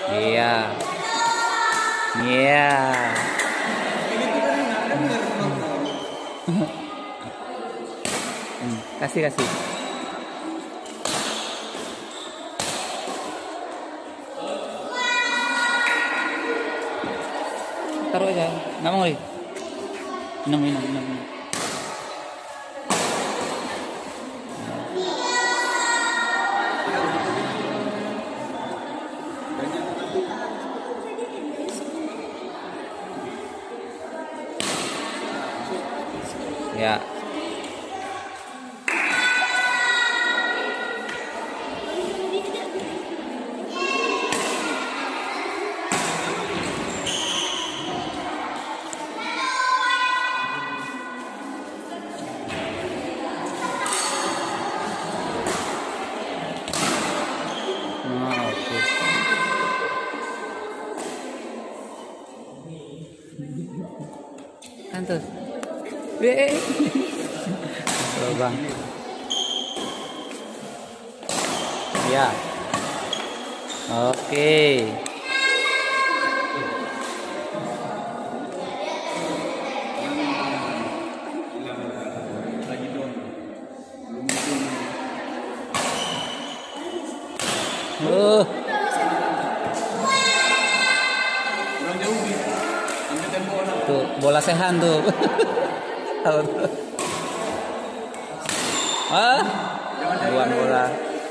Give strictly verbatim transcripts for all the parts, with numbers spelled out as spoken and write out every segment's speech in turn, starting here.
Iya. Iya. Hmm, kasih kasih. Taruh aja. Nggak mau, minum minum minum. minum. Ya. Oh, oke. Kan tuh. Eh. Lubang. Ya. Oke. Uh. Tuh, bola sehan tuh. Ah, buang bola.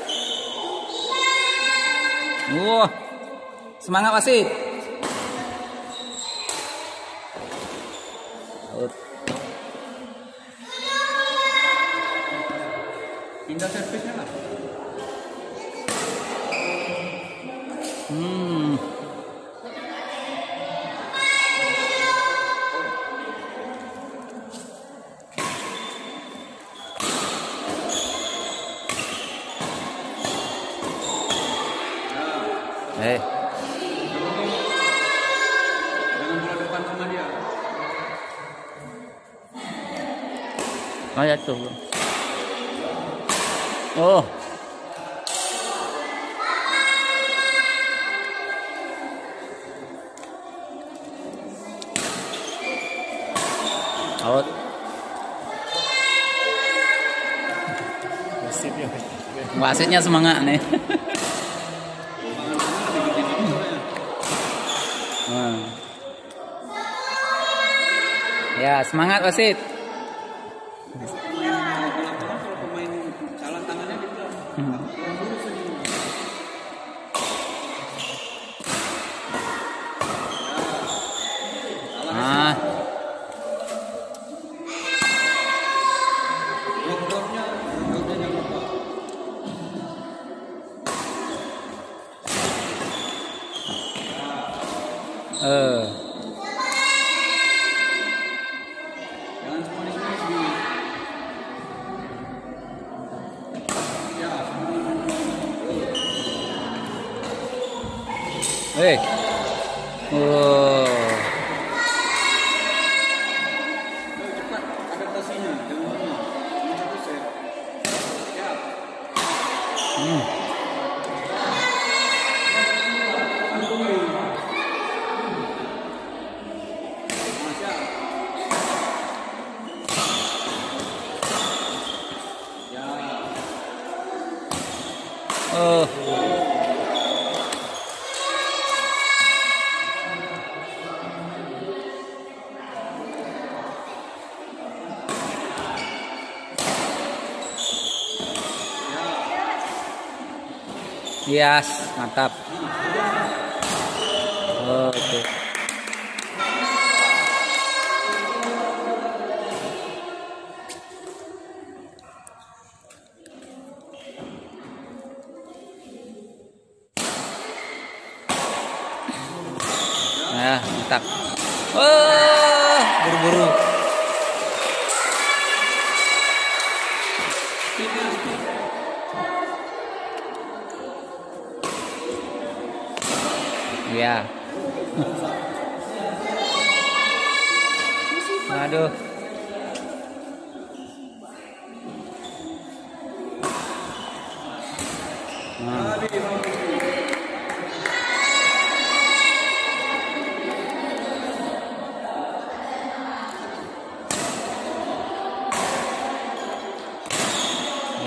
Wah, semangat wasit. Out. Pindah servisnya lah. Hmm. Eh. Jangan bola depan sama dia. Oh ya tuh. Oh. Out. Wasitnya. Wasitnya semangat nih. Hmm. Ya, semangat wasit. Kalau pemain salah tangannya gitu. Ah. Blok-bloknya, blok-bloknya jangan lupa. Eh. Jangan semua di sini sini. Ya. Eh. Oh. Cepat adaptasinya, jangan lama. Ini satu set. Ya. Hmm. Oh. Yes, mantap. Oh, oke. Nah, mantap. Oh, buru-buru. Ya. Aduh. Nah.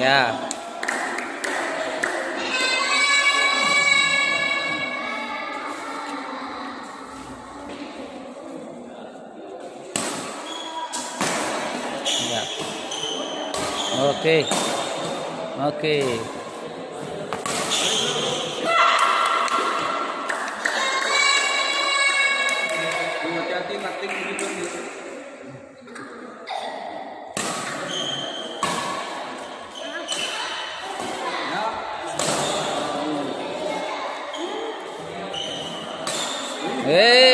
Ya. Ya. Oke. Oke. Hati-hati cutting gitu. Eh.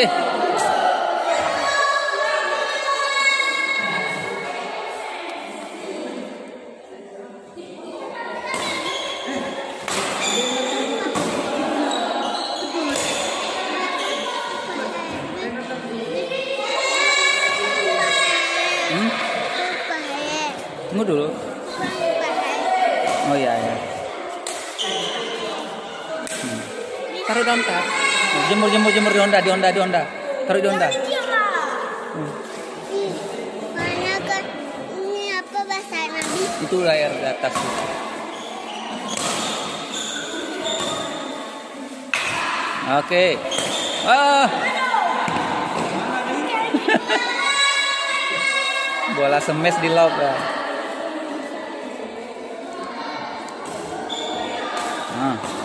Hmm? Tunggu dulu. Oh iya ya. Hmm. Taruh daun tas. Jemur jemur jemur di Honda di Honda di Honda. Taruh di Honda. Hmm. Mana kan ini apa bahasa Nabi? Itu layar di atas. Oke. Ah. Bola semes di lob ya. Nah.